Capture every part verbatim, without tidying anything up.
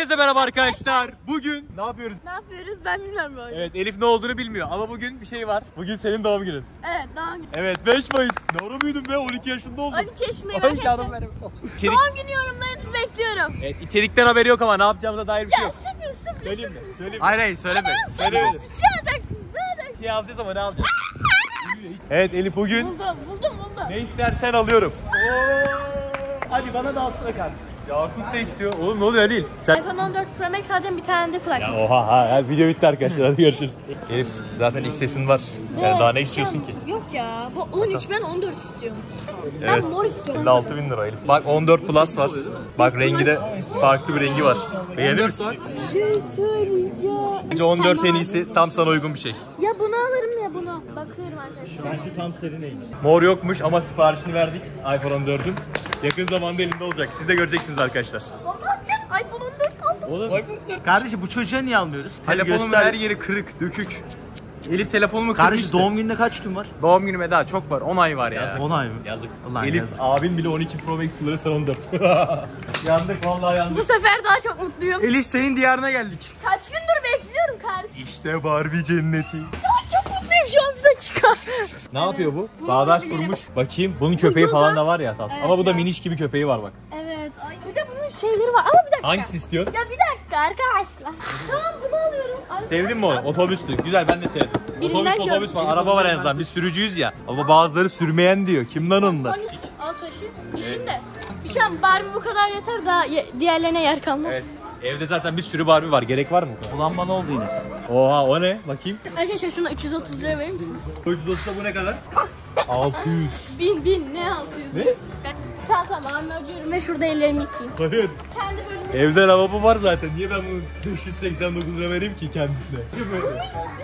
Herkese merhaba arkadaşlar. Bugün ne yapıyoruz? Ne yapıyoruz ben bilmiyorum böyle. Evet, Elif ne olduğunu bilmiyor ama bugün bir şey var. Bugün senin doğum günün. Evet, doğum günü. Evet, beş Mayıs. Ne ara büyüdüm be, on iki yaşında oldum. on iki yaşındayım arkadaşlar. İçerik... Doğum günü yorumlarınızı bekliyorum. Evet, içerikten haberi yok ama ne yapacağımıza dair bir şey Ya yok. sürpriz sürpriz. Söyleyeyim mi? Söyleyeyim mi? Hayır hayır söyleme. Söyleme. Bir şey alacaksınız. Ne alacaksınız? Şey alacağız ama ne alacağız? Evet Elif, bugün Buldum buldum buldum. ne istersen alıyorum. Oo! Hadi bana da alsana kardeşim. Yakup da istiyor. Oğlum ne oluyor Halil? Sen... iPhone on dört Pro Max alacağım, bir tane de kulaklık. Ya oha ha, ha video bitti arkadaşlar, hadi görüşürüz. Elif zaten iş sesin var. Yani Evet, daha ne istiyorsun ki? Yok ya, bu on üç, ben on dört istiyorum. Evet. Ben mor istiyorum. elli altı bin lira Elif. Bak on dört Plus var. Bak rengi de farklı bir rengi var. Beğenir misin? Bir şey söyleyeceğim. Bence on dört en iyisi, tam sana uygun bir şey. Ya bunu alırım ya bunu. Bakıyorum arkadaşlar. Bence tam senin neymiş? Mor yokmuş ama siparişini verdik iPhone on dördün. Yakın zamanda elinde olacak. Siz de göreceksiniz arkadaşlar. Olmaz ya, iPhone on dört aldım. Oğlum kardeşim bu çocuğa niye almıyoruz? Telefonumun her yeri kırık, dökük. Elif telefonumu kırmıştı. Kardeşim doğum gününde kaç gün var? Doğum günüme daha çok var. on ay var ya. on ay mı? Yazık. Ulan Elif yazık. abin bile on iki Pro Max kullanıyor, sen on dört. Yandık vallahi yandık. Bu sefer daha çok mutluyum. Elif senin diyarına geldik. Kaç gündür bekliyorum kardeşim. İşte Barbie cenneti. Ya çok mutluyum şu an, bir dakika. Ne yapıyor bu? Bunu Bağdaş bilirim. kurmuş. Bakayım. Bunun köpeği Uyuyor falan da. da var ya tatlı. Evet Ama bu da ya. miniş gibi köpeği var bak. Evet. Ay, bir de bunun şeyleri var. Ama bir dakika. Hangisini istiyorsun? Ya bir dakika arkadaşlar. Tamam, bunu alıyorum. Arkadaşlar. Sevdin mi onu? Otobüslü. Güzel, ben de sevdim. Birinden Otobüs gördüm. otobüs var. Araba var en azından. Biz sürücüyüz ya. Ama bazıları sürmeyen diyor. Kim lan onlar? Hani al taşı. İşin de. Şu an Barbie bu kadar yeter, daha ye- diğerlerine yer kalmaz. Evet. Evde zaten bir sürü Barbie var. Gerek var mı? Ulan bana oldu yine. Oha, o ne? Bakayım. Arkadaşlar şuna üç yüz otuz lira verir misiniz? üç yüz otuzda bu ne kadar? altı yüz. Bin bin ne altı yüz? Ne? Tamam tamam, anne acıyorum ve şurada ellerimi yıkayayım. Hayır. Kendi bölümümü Evde lavabo var zaten. Niye ben bunu beş yüz seksen dokuz lira vereyim ki kendisine? istiyorum.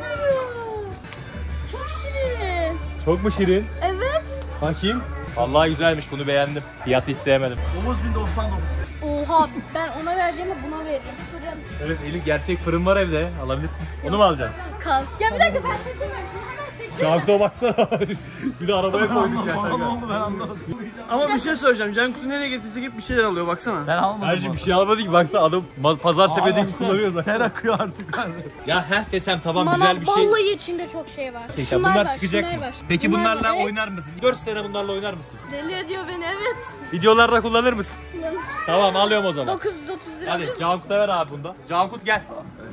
Çok şirin. Çok mu şirin? Evet. Bakayım. Vallahi güzelmiş, bunu beğendim. Fiyatı hiç sevmedim. dokuz bin doksan dokuz. Oha, ben ona vereceğime buna veririm. Fırın. Evet Elif, gerçek fırın var evde. Alabilirsin. Onu mu alacaksın? Kaz. Ya bir dakika, ben seçemiyorum. Şunu hemen seçiyorum. Cankut'a baksana. Bir de arabaya koyduk ya. Bana oldu ben anlamadım. Ama bir şey söyleyeceğim. Cankut'u nereye getirsek hep bir şeyler alıyor baksana. Ben almadım. Her şey bir şey almadı ki, baksana adam ma- pazar sepeti gibi kullanıyor zaten. Ter akıyor artık. Ya heh desem tamam, Bana güzel bir şey. vallahi içinde çok şey var. Gerçekten Şunlar bunlar var, çıkacak şunlar mı? var. Peki Bunlar bunlarla var, evet. oynar mısın? dört sene bunlarla oynar mısın? Deli ediyor beni, evet. Videolarda kullanır mısın? Tamam, alıyorum o zaman. dokuz yüz otuz lira. Hadi Cankut'a ver abi bunda. Cankut gel.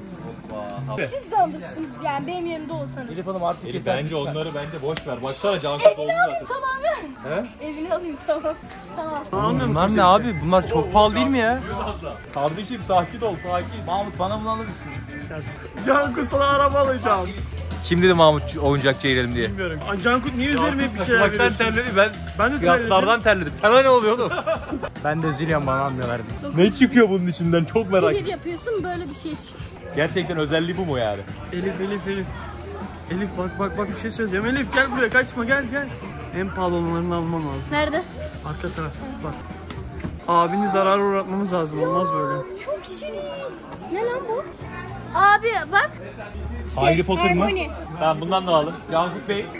Siz de alırsınız yani benim yerimde olsanız. Elif Hanım artık Elif, yeter. bence onları bence boş ver. Baksana Cankut oldu Evini alayım zaten. tamam. He? Evini alayım tamam. Tamam. Almıyor Bunlar ne abi? Bunlar çok pahalı değil mi ya? Kardeşim sakin ol, sakin. Mahmut bana bunu alır mısın? Cankut sana araba alacağım. Kim dedi Mahmut oyuncakçı girelim diye? Bilmiyorum. Aa, Cankut niye üzerime hep bir şeyler Taşımaktan veriyorsun? terledi, ben Ben de fiyatlardan terledim. Sana ne oluyor oğlum? Ben de üzülüyorum, bana almıyorlar. Ne çıkıyor bunun içinden, çok merak Sihir ettim. yapıyorsun, böyle bir şey çıkıyor. Gerçekten özelliği bu mu yani? Elif Elif Elif. Elif bak bak bak bir şey söyleyeceğim. Elif gel buraya, kaçma, gel gel. En pahalı olanlarını almam lazım. Nerede? Arka taraf bak. Abini zarara uğratmamız lazım, olmaz böyle. Çok şirin. Ne lan bu? Abi bak. Şey, Harry Potter mı? Hermione. Tamam, bundan da alalım. Cankut Bey.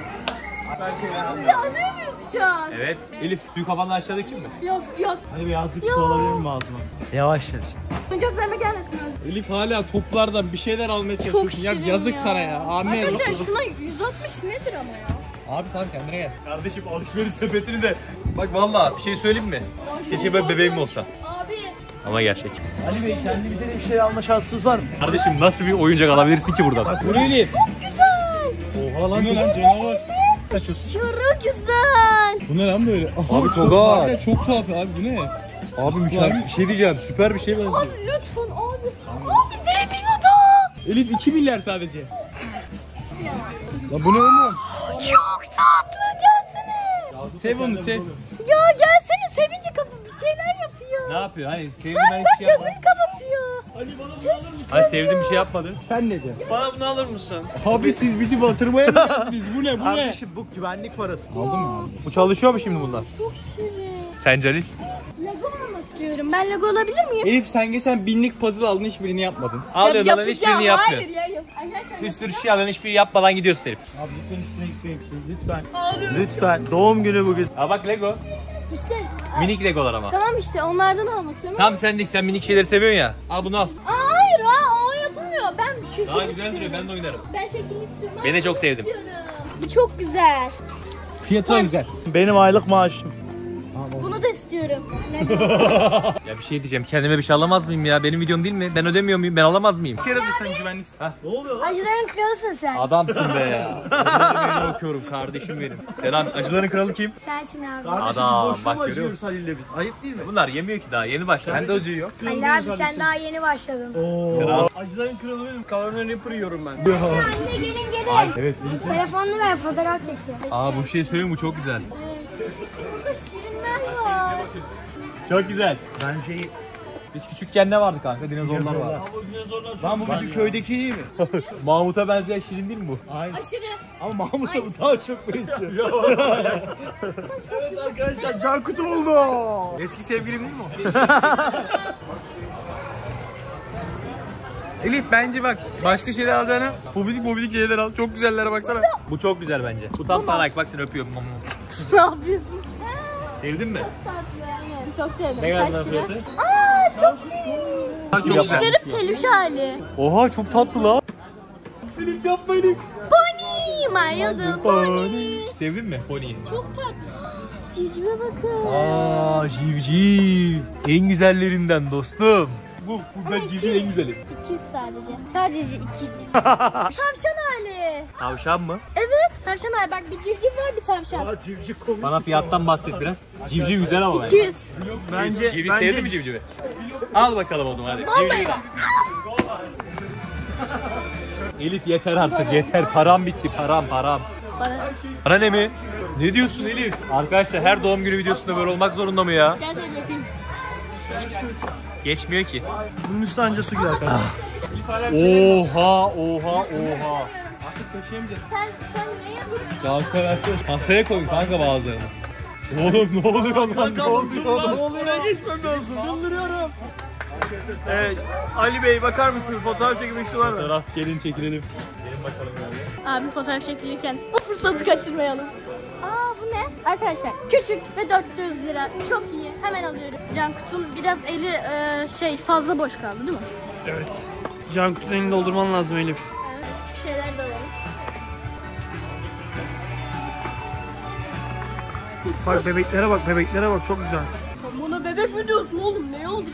Ciddi alıyor muyuz şu an? Evet. Elif, suyu kafanla aşağıda kim mi? Yok yok. Hadi bir yazlık su alabilir miyim ağzıma? Yavaş yavaş. Oyuncaklarıma gelmesin abi. Elif hala toplardan bir şeyler almaya Çok çalışıyorsun. Ya şirin yazık ya. sana ya. Abime yazık. Arkadaşlar şuna yüz altmış nedir ama ya? Abi tamam, kendine gel. Kardeşim alışveriş sepetini de. Bak vallahi bir şey söyleyeyim mi? Keşke böyle bebeğim olsa. Abi. Ama gerçek. Ali Bey, kendi bize de bir şey alma şansınız var mı? Kardeşim nasıl bir oyuncak alabilirsin ki buradan? Bu ne Elif? Güzel. Oha lan. Bu ne lan, canavar? Aşırı güzel. Bu ne lan böyle? Aha, Abi çok ağır. harbiden çok tuhaf abi, bu ne? Abi mükemmel bir şey diyeceğim. Süper bir şey benziyor. Abi lütfen abi. Abi demin adam. Elif iki milyar sadece. Lan bu ne oğlum? Çok tatlı, gelsene. Sev onu, sev. Ya gelsene, sevince kapı bir şeyler yapıyor. Ne yapıyor? Hani sevdim Bak ben bak, hiçbir şey yapmadım. gözünü kapatıyor. Hani sevdim bir şey yapmadı. Sen ne diyorsun? Bana bunu alır mısın? Abi siz bizi batırmaya mı geldiniz? Bu ne, bu ne? Kardeşim bu güvenlik parası. Aldın mı abi? Bu çalışıyor mu şimdi bunlar? Çok şirin. Sence Ali? Lego almak istiyorum. Ben Lego alabilir miyim? Elif sen geçen binlik puzzle aldın, hiçbirini yapmadın. Alıyorsun lan, hiçbirini yapmıyor. Hayır ya, yap. Arkadaşlar Bir sürü şey alıyorsun, hiçbiri yapmadan gidiyorsun herif. Abi lütfen üstüne gitmeyin, lütfen. Ağlıyorum. Lütfen, doğum günü bugün. Ha bak Lego. İşte. Minik legolar ama. Tamam işte onlardan almak istiyorum. Tam sendik, sen minik şeyleri seviyorsun ya. Al bunu al. Aa, hayır ha o yapılmıyor. Ben şekil Daha güzel istiyorum. duruyor, ben de oynarım. Ben şekil istiyorum. Ben de çok sevdim. İstiyorum. Bu çok güzel. Fiyatı da güzel. Benim aylık maaşım. Bunu da istiyorum. Ya bir şey diyeceğim, kendime bir şey alamaz mıyım ya? Benim videom değil mi? Ben ödemiyor muyum? Ben alamaz mıyım? Bir kere de sen güvenliksin. Ne oluyor lan? Acıların kralısın sen. Adamsın be ya. Acıların kralı okuyorum kardeşim benim. Selam. Acıların kralı kim? Sensin abi. Kardeşim Adam, biz boşuna bak mı görüyor acıyoruz Halil'le biz? Ayıp değil mi? Bunlar yemiyor ki daha, yeni başladı. Ben de acıyor. Ali abi sen daha yeni başladın. Acıların kralı benim. Kalanını yapır yiyorum ben. Anne gelin gelin. Evet. Telefonunu ver fotoğraf çekeceğim. Aa bu şey söyleyeyim, bu çok güzel. Burada şirinler var. Çok güzel. Ben şeyi... Biz küçükken ne vardı kanka? Dinozorlar vardı. Lan bu bizim köydeki iyi mi? Mahmut'a benzeyen şirin değil mi bu? Aşırı. Ama Mahmut'a bu daha çok benziyor. Evet arkadaşlar can kutu oldu. Eski sevgilim değil mi o? Elif bence bak başka şeyler alacağına pofidik pofidik şeyler al. Çok güzellere baksana. Bu çok güzel bence. Bu tam sana like, bak seni öpüyorum. Ne yapıyorsun? Sevdin mi? Tatlı. Aynen. Çok sevdim. Ne kadar Kaç lira? fiyatı? Aa çok şirin. Çok güzel. Dişleri peluş hali. Oha çok tatlı lan. Elif yapma Elif. Pony. My little pony. Sevdin mi Pony'yi? Çok tatlı. Civcive bakın. Aa civciv. En güzellerinden dostum. Bu, bu ben civciv en güzeli. İkiz sadece. Sadece ikiz. Tavşan hali. Tavşan mı? Evet. Tavşan hali. Bak bir civciv var bir tavşan. Bana fiyattan bahset biraz. Civciv güzel ama bence. iki yüz. Bence Civciv bence sevdin mi civcivi? Al bakalım o zaman hadi. Civcivi. Elif yeter artık yeter. Param bitti, param param. Bana. Para ne mi? Ne diyorsun Elif? Arkadaşlar her doğum günü videosunda böyle olmak zorunda mı ya? Gel seni öpeyim. Geçmiyor ki. bunun üstüne anca su girer kardeşim. Oha oha oha. Artık taşıyamayacağız. Sen, sen ne yapıyorsun? Kanka versene. Kasaya koy kanka bazılarını. Oğlum ne oluyor lan? Ne oluyor lan? Ne oluyor? Oraya geçmem lazım. Çıldırıyorum. Evet, Ali Bey bakar mısınız? Fotoğraf çekmek istiyorlar mı? Taraf gelin çekilelim. Gelin bakalım yani. Abi fotoğraf çekilirken o fırsatı kaçırmayalım. Aa bu ne? Arkadaşlar küçük ve dört yüz lira. Çok iyi. Hemen alıyorum. Can kutum biraz eli e, şey fazla boş kaldı değil mi? Evet. Can kutunun elini doldurman lazım Elif. Evet. Küçük şeyler de alalım. Bak bebeklere bak, bebeklere bak çok güzel. Sen bana bebek mi diyorsun oğlum? Ne oldu?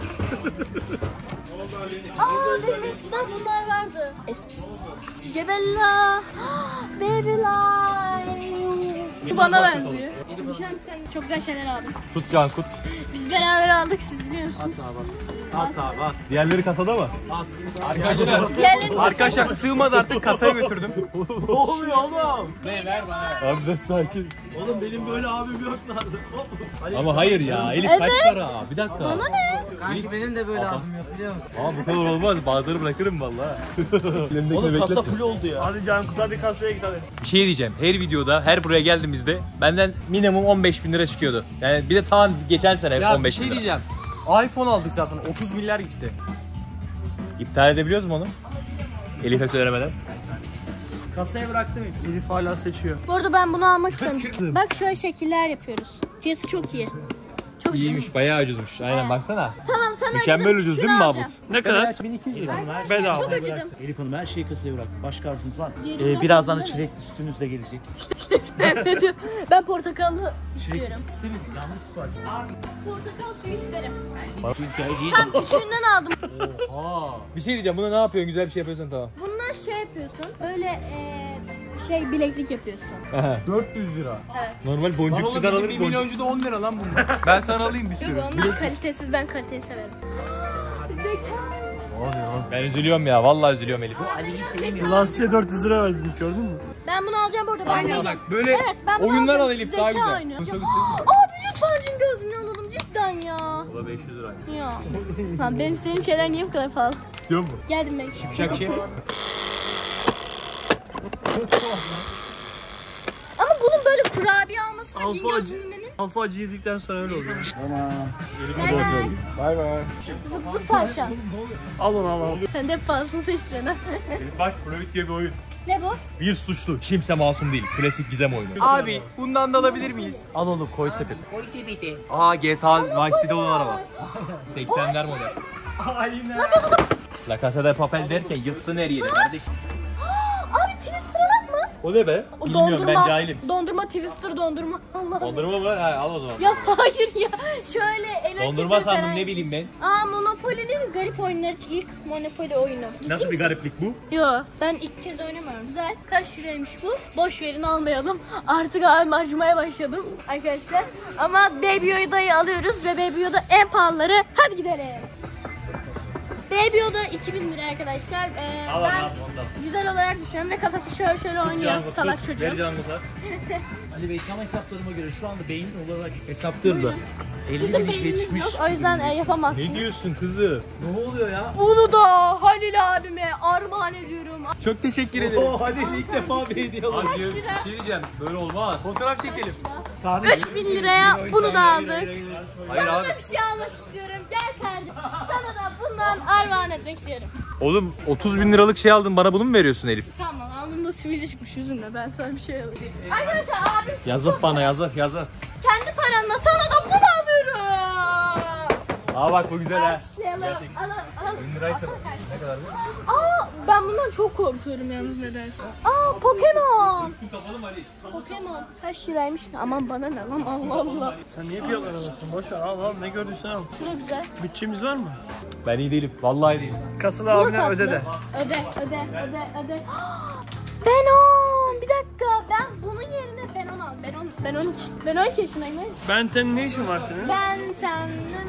Aa benim eskiden bunlar vardı. Eski. Cicebella. Baby life. Bu bana benziyor. Düşen sen çok güzel şeyler aldın. Tut Cankut. Biz beraber aldık siz biliyorsunuz. At abi at. Diğerleri kasada mı? At. Arkadaşlar. Diğerlerini Arkadaşlar sığmadı artık kasaya götürdüm. Ne oluyor oğlum? Ne ver bana. Abi de sakin. Oğlum benim böyle abim yok lan. Ama hayır ya. Elif kaç Evet. para? Bir dakika. bana ne? Kanki benim de böyle abim yok biliyor musun? Aa bu kadar olmaz. Bazıları bırakırım valla. Oğlum kasa full oldu ya. Hadi Can Kutu hadi kasaya git hadi. Bir şey diyeceğim. Her videoda, her buraya geldiğimizde benden minimum on beş bin lira çıkıyordu. Yani bir de tam geçen sene Ya on bir beş şey bin lira. diyeceğim. iPhone aldık zaten otuz milyar gitti. İptal edebiliyoruz mu onu? Elif'e söylemeden. Kasaya bıraktım hepsini. Elif hala seçiyor. Bu arada ben bunu almak istiyorum. Bak şöyle şekiller yapıyoruz. Fiyatı çok iyi. Çok iyi. İyiymiş, bayağı ucuzmuş. Aynen baksana. Tamam sana Mükemmel acıdım, ucuz değil şunu mi alacağım. Mahmut? Ne kadar? bin iki yüz lira. Bedava. Çok acıdım. Elif Hanım her şeyi kasaya bırak. Başka arzunuz var mı? Diğeri Ee, birazdan da yok, çilekli sütünüz de gelecek. Ne diyor? Ben portakallı istiyorum. İsterim. Yanlış sipariş. Portakal suyu isterim. Hikayeciyi Tam küçüğünden aldım. Aa. Bir şey diyeceğim. Buna ne yapıyorsun? Güzel bir şey yapıyorsan tamam. Bundan şey yapıyorsun. Böyle eee, şey bileklik yapıyorsun. dört yüz lira. Evet. Normal boncukçudan alırız boncuk. milyoncu da on lira lan bunlar. Ben sana alayım bir sürü. Yok onlar kalitesiz, ben kaliteyi severim. Ben üzülüyorum ya. Vallahi üzülüyorum Elif. Lastiğe dört yüz lira verdiniz gördün mü? Ben bunu alacağım burada. Ben Aynen bunu- bak böyle Evet, ben bunu oyunlar alacağım. al Elif Zeka daha güzel. oyunu. Abi lütfen cin gözlüğünü alalım cidden ya. Bu da beş yüz lira. Ya. Lan benim istediğim şeyler niye bu kadar pahalı? İstiyor musun? Geldim ben. Şak şey. Ama bunun böyle kurabiye alması var cin Alfa acı, gözlüğünün. alfa acı yedikten sonra öyle oluyor. Bay bay. Bay bay. Zıp zıp tavşan. Al onu al al. Sen de hep parasını seçtiren ha. Elif bak Provit diye bir oyun. Ne bu? Bir suçlu kimse masum değil. Klasik gizem oyunu. Abi bundan da alabilir miyiz? Al oğlum koy sepete. Koy sepete. Aa G T A Vice City'de olan araba. seksenler model. Aynen. La Casa de Papel derken yıktın her yeri kardeşim. Abi Twister'a bakma. O ne be? Bilmiyorum ben cahilim. Dondurma Twister dondurma. Allah. Dondurma mı? Ha, al o zaman. Ya hayır ya. Şöyle el Dondurma hareketi sandım falan. ne bileyim ben. Aa Monopoly'nin garip oyunları. İlk Monopoly oyunu. Ciddi Nasıl bir misin? gariplik bu? Yo ben ilk kez oynamıyorum. Güzel. Kaç liraymış bu? Boş verin almayalım. Artık abim harcamaya başladım arkadaşlar. Ama Baby Yoda'yı alıyoruz ve Baby Yoda en pahalıları. Hadi gidelim. Baby Yoda iki bin lira arkadaşlar. Ee, Al, ben al, ondan. güzel olarak düşünüyorum ve kafası şöyle şöyle oynuyor salak çocuğum. Ver canımı sat. Ali Bey tam hesaplarıma göre şu anda beyin olarak hesaplıyorum. Sizin beyniniz yok o yüzden e, yapamazsınız. Ne diyorsun kızı? Ne oluyor ya? Bunu da Halil abime armağan ediyorum. Çok teşekkür ederim. Oo hadi ilk defa bir hediye alalım. Abi bir şey diyeceğim. Böyle olmaz. Fotoğraf çekelim. üç bin liraya bunu da aldık. Hayır Sana abi. da bir şey almak istiyorum. Gel kardeşim. Sana da bundan armağan etmek istiyorum. Oğlum otuz bin liralık şey aldın bana bunu mu veriyorsun Elif? Tamam alnımda sivilce çıkmış yüzümle. Ben sana bir şey alayım. Arkadaşlar abim Yazık bana yazık yazık. kendi paranla sana da bunu alıyorum. Aa bak bu güzel ha. Alkışlayalım. Alalım. Alalım. bin liraysa Alsana kardeşim. ne kadar bu? Aa ben bundan çok korkuyorum yalnız nedense. Aa Pokemon. Kapalı mı Ali? Pokemon. Kaç liraymış? Aman bana ne lan Allah Allah. Sen niye fiyatlara bakıyorsun? Boş ver al al ne gördüysen al. Şurada güzel. Bütçemiz var mı? Ben iyi değilim. Vallahi değilim. Kasada Bu abine tatlı. öde de. Öde, öde, öde, öde. Benon! Bir dakika, ben bunun yerine Benon al. Benon, ben on iki. Ben on iki yaşındayım. evet. Ben senin ne işin var senin? Ben sen...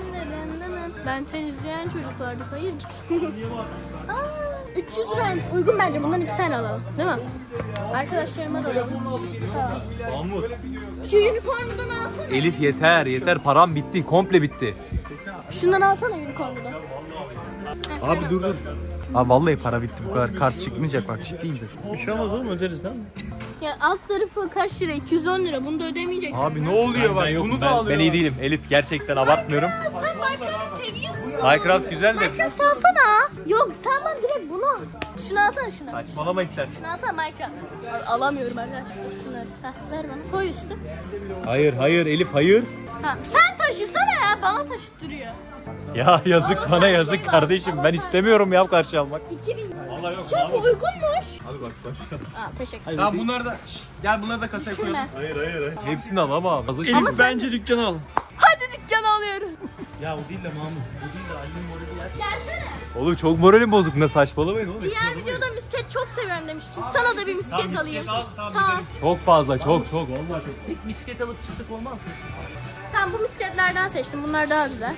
Ben sen izleyen çocuklardı, hayır. Aa, üç yüz liraymış, uygun bence. Bundan iki tane alalım, değil mi? Arkadaşlarıma da alalım. Tamam. Mahmut. Şu unicorn'dan alsana. Elif yeter yeter param bitti komple bitti. Şundan alsana unicorn'dan. Abi dur dur. Abi vallahi para bitti bu kadar kart çıkmayacak bak ciddiyim de. Bir şey olmaz oğlum öderiz değil mi? Ya alt tarafı kaç lira? iki yüz on lira. Bunu da ödemeyeceksin. Abi ne oluyor bak bunu da ben, alıyor. ben iyi değilim Elif gerçekten abartmıyorum. Sen Minecraft seviyorsun. Minecraft güzel de. Minecraft alsana. Yok sen bana direkt bunu al. Şunu alsana şunu. Saçmalama istersen. Şunu alsana Minecraft. Al, alamıyorum arkadaşlar. Şunları. Heh, ver bana. Koy üstü. Hayır hayır Elif hayır. Ha, sen taşısana ya. Bana taşıttırıyor. Ya yazık bana yazık kardeşim ben istemiyorum ya karşı almak. iki bin. Vallahi yok. Çok uygunmuş. Hadi bak başka. Aa, teşekkür Tamam bunları da Şşş, gel bunları da kasaya koyalım. Düşünme. Hayır hayır hayır. Hepsini al ama. Yazık. Elif Ama sen- bence dükkanı al. Hadi dükkanı alıyoruz. Ya o değil de Mahmut. Bu değil de Ali'nin morali yer. Gelsene. Oğlum çok moralim bozuk ne saçmalamayın oğlum. Diğer videoda misket çok seviyorum demiştin. Sana da bir misket alayım. tamam, Tamam. Çok fazla çok çok vallahi çok. Tek misket alıp çıksak olmaz mı? Tamam bu misketlerden seçtim. Bunlar daha güzel.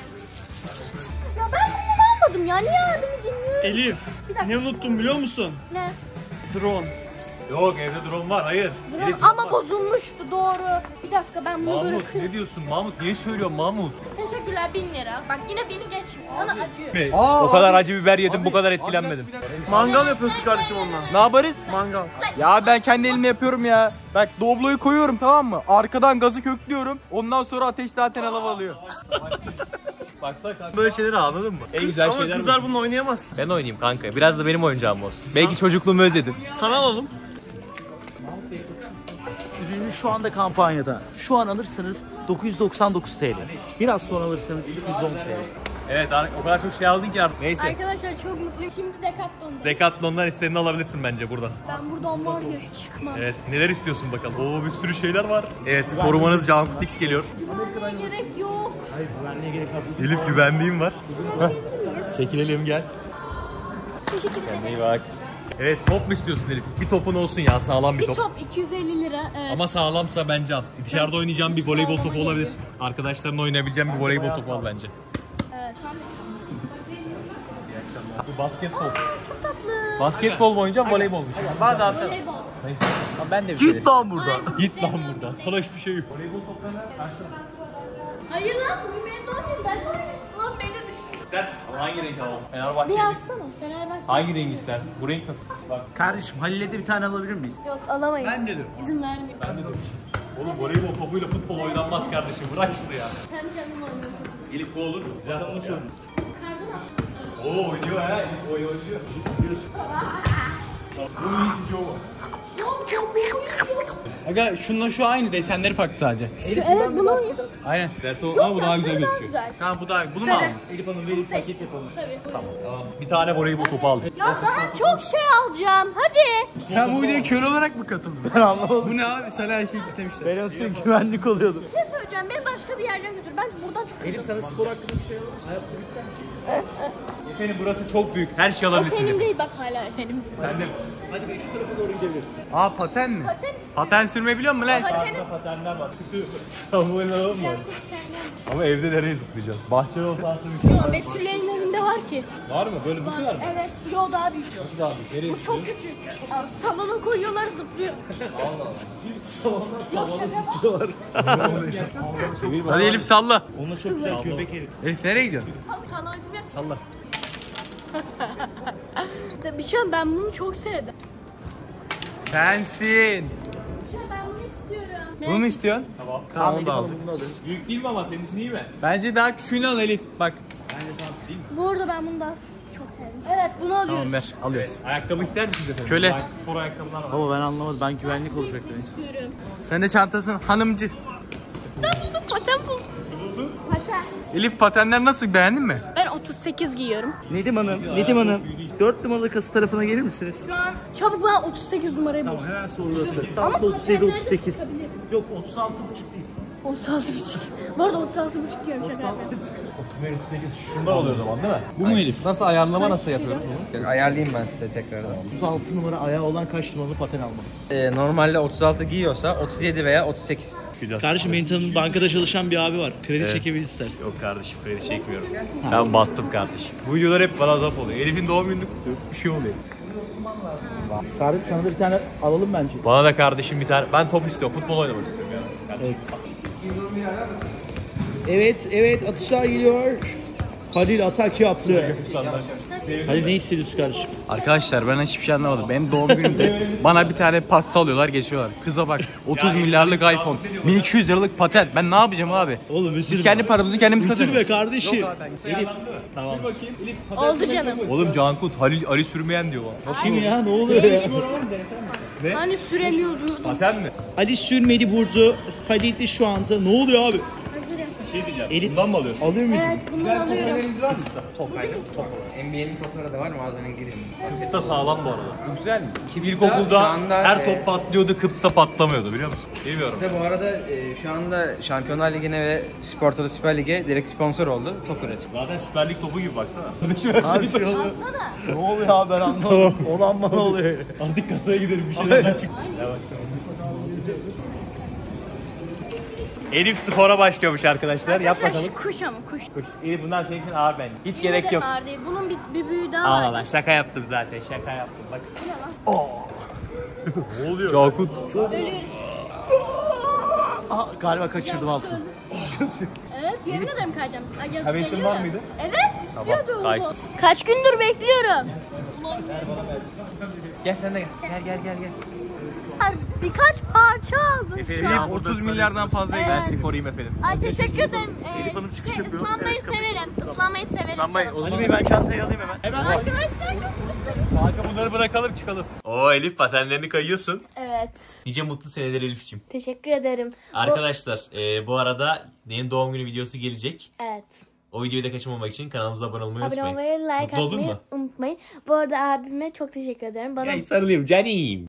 Ya ben bunu almadım ya. Niye abimi dinliyorum? Elif ne unuttum biliyor musun? Ne? Drone. Yok evde drone var hayır. Drone Elif, ama var. bozulmuştu doğru. Bir dakika ben bunu Mahmut bırakıyorum. ne diyorsun Mahmut niye söylüyorsun Mahmut? Teşekkürler bin lira. Bak yine beni geç. Sana acıyor. o kadar acı biber yedim bu kadar etkilenmedim. Mangal yapıyorsun kardeşim onunla. Ne yaparız? Mangal. Ya ben kendi elimle yapıyorum ya. Bak Doblo'yu koyuyorum tamam mı? Arkadan gazı köklüyorum. Ondan sonra ateş zaten alev alıyor. Baksana kanka. Böyle şeyleri anladın mı? En güzel Ama şeyler kızlar bu. bununla oynayamaz ki. Ben oynayayım kanka. Biraz da benim oyuncağım olsun. Belki çocukluğumu özledim. Sana alalım. Ürünü şu anda kampanyada. Şu an alırsanız dokuz yüz doksan dokuz TL. Biraz sonra alırsanız iki yüz on TL. Evet o kadar çok şey aldın ki artık. Neyse. Arkadaşlar çok mutluyum. Şimdi Decathlon'da. Decathlon'dan istediğini alabilirsin bence buradan. Ben buradan var ya hiç çıkmam. Evet neler istiyorsun bakalım. Oo bir sürü şeyler var. Evet korumanız Canfix geliyor. Güvenliğe gerek yok. Elif güvenliğim var. Heh, çekilelim gel. Teşekkür ederim. Kendine iyi bak. Evet top mu istiyorsun Elif? Bir topun olsun ya sağlam bir Bir top. top iki yüz elli lira. Evet. Ama sağlamsa bence al. Dışarıda oynayacağım bir voleybol topu olabilir. Arkadaşlarınla oynayabileceğim bir voleybol topu al bence. Evet, sen de. Bu basketbol. Çok tatlı. Basketbol mu oynayacağım voleybol mu? Bana da alsana. Voleybol. Ben de bir şey. Git lan buradan. Git lan buradan. Sana hiçbir şey yok. Hayır lan bu benim doğum günüm. Ben de oynayayım. Lan beni düşün. İster misin? Hangi renk alalım? Fenerbahçe. Bir alsana. Fenerbahçe. Hangi renk istersin? Bu renk nasıl? Bak. Kardeşim Halil'e de bir tane alabilir miyiz? Yok alamayız. Bence de. İzin vermiyor. Ben de de Oğlum voleybol topuyla futbol oynanmaz kardeşim. Bırak şunu ya. Kendi kendime oynuyorum çok. Elif bu olur mu? Güzel onu sorun. Kardan al. Oo oynuyor ha. Elif oynuyor. oynuyor. Aga şununla şu aynı, desenleri farklı sadece. Şu, evet bunu Aynen. Dersi o ama bu daha güzel gözüküyor. güzel. Tamam bu daha, bunu mu aldın? Elif Hanım verin paket yapalım. Tabii. Bir tane voleybol topu aldım. Ya daha çok şey alacağım. Hadi. Sen bu videoya kör olarak mı katıldın? Ben anlamadım. Bu ne abi? Sen her şeyi kitlemişler. Ben aslında güvenlik oluyordum. Bir şey söyleyeceğim. Beni başka bir yerlere götür. Ben buradan çok Elif sana spor hakkında bir şey alalım. Efendim burası çok büyük. Her şey alabilirsiniz. Efendim değil bak hala efendim. Efendim. Hadi be şu tarafa doğru gidebiliriz. Aa paten mi? Paten Paten sürme biliyor musun lan? sen? Paten. Patenler var. Ama öyle olmuyor. Ama evde nereye zıplayacağız? Bahçeli olsa aslında Yo, Betüllerin evinde var ki. var mı? Böyle bir şey var mı? Evet. Yo daha büyük. Nasıl daha büyük? Nereye Bu çok küçük. Aa, salona koyuyorlar zıplıyor. Hadi Elif salla. Onunla çok güzel köpek herif. Elif nereye gidiyorsun? Salona bilmiyorum. Salla. Bir şey ben bunu çok sevdim. Sensin. Bir şey ben bunu istiyorum. Bunu mu istiyorsun? Tamam. Tamam onu da aldım. Bunu alın. Büyük değil mi ama senin için iyi mi? Bence daha küçüğünü al Elif. Bak. Bu arada ben bunu daha çok sevdim. Evet bunu alıyoruz. Tamam ver. Alıyoruz. Ayakkabı ister misiniz efendim? Köle. Bak, spor ayakkabılar var. Baba ben anlamadım. Ben güvenlik olacak Sürekli dedim. istiyorum. Sen de çantasın hanımcı. Ben buldum paten buldum. Paten. Elif patenler nasıl, beğendin mi? Ben otuz sekiz giyiyorum. Nedim Hanım, Nedim Hanım. dört numaralı kasa tarafına gelir misiniz? Şu an çabuk bana otuz sekiz numarayı bul. Tamam hemen soruyoruz. Ama otuz yedi, otuz patenleri sekiz. sıkabilirim. Yok otuz altı buçuk değil. otuz altı buçuk. Bu arada otuz altı buçuk giyiyorum şaka yapıyorum. otuz sekiz şundan oluyor o zaman değil mi? Bu mu Elif? Nasıl ayarlama nasıl yapıyoruz bunu? Ayarlayayım ben size tekrardan. otuz altı numara ayağı olan kaç numaralı paten almalı? Ee, normalde otuz altı giyiyorsa otuz yedi veya otuz sekiz. Kardeşim benim tanıdığım bankada çalışan bir abi var. Kredi çekebilir istersen. Yok kardeşim kredi çekmiyorum. Ben battım kardeşim. Bu videolar hep bana zap oluyor. Elif'in doğum gününü kutluyor. Bir şey oluyor. Kardeşim sana da bir tane alalım bence. Bana da kardeşim bir tane. Ben top istiyorum. Futbol oynamak istiyorum yani. Evet. Evet, evet atışlar geliyor. Halil atak yaptı. Halil ne hissediyorsun kardeşim? Arkadaşlar ben hiçbir şey anlamadım. Benim doğum günümde bana bir tane pasta alıyorlar, geçiyorlar. Kıza bak otuz milyarlık iPhone, bin iki yüz liralık paten. Ben ne yapacağım abi? Oğlum üzülme. Biz kendi paramızı kendimiz Üzülme kazanıyoruz. kardeşim. Elif. Tamam. Oldu canım. Oğlum Cankut Halil Ali sürmeyen diyor bana. Kim ya ne oluyor ya? Hani süremiyordu. Paten mi? Ali sürmedi vurdu. Halil de şu anda. Ne oluyor abi? Hazırım. Şey diyeceğim. Elif- Bundan mı alıyorsun? Alıyor muyuz? Evet bundan alıyorum. N B A'nin topları da var, mağazanın girin. Kıpsta sağlam bu arada. Bu güzel mi? Kıpsta İlkokulda şu anda, her e, top patlıyordu, Kıpsta patlamıyordu biliyor musun? Bilmiyorum. Size bu arada e, şu anda Şampiyonlar Ligi'ne ve Spor Toto Süper Lig'e direkt sponsor oldu. Top üretiyor. Zaten Süper Lig topu gibi baksana. Kardeşim her şeyi taşıyor. Alsana. Ne oluyor abi ben anlamadım. Olan bana oluyor. Artık kasaya gidelim bir şeylerden çık. Elif spora başlıyormuş arkadaşlar. Yap Arkadaşlar, bakalım. Kuş ama kuş. Kuş. Elif bundan senin için ağır bence. Hiç Yine gerek de yok. ağır değil. Bunun bir, bir büyüğü daha Aa var. lan şaka yaptım zaten. Şaka yaptım bak. Ne oluyor? Cankut. Ölüyoruz. Aha, galiba kaçırdım altını. Evet yemin ederim kayacağım. Ay, yazık Hevesin geliyor var ya. mıydı? Evet istiyordu. kaysın. Kaç gündür bekliyorum. Gel sen de gel. Gel gel gel gel. Birkaç parça aldım. Elif otuz milyardan fazla Evet. Ben sizi koruyayım efendim. Ay teşekkür ederim. Ee, şey, ıslanmayı severim. Islanmayı severim. Islanmayı, o Ali Bey ben çantayı alayım hemen. Arkadaşlar çok Kanka bunları bırakalım çıkalım. Oo Elif patenlerini kayıyorsun. Evet. Nice mutlu seneler Elif'ciğim. Teşekkür ederim. Arkadaşlar e, bu arada yeni doğum günü videosu gelecek. Evet. O videoyu da kaçırmamak için kanalımıza abone olmayı Abone unutmayın. olmayı, like Mutlu oldun atmayı mu? unutmayın. Bu arada abime çok teşekkür ederim. Bana Sarılayım canım.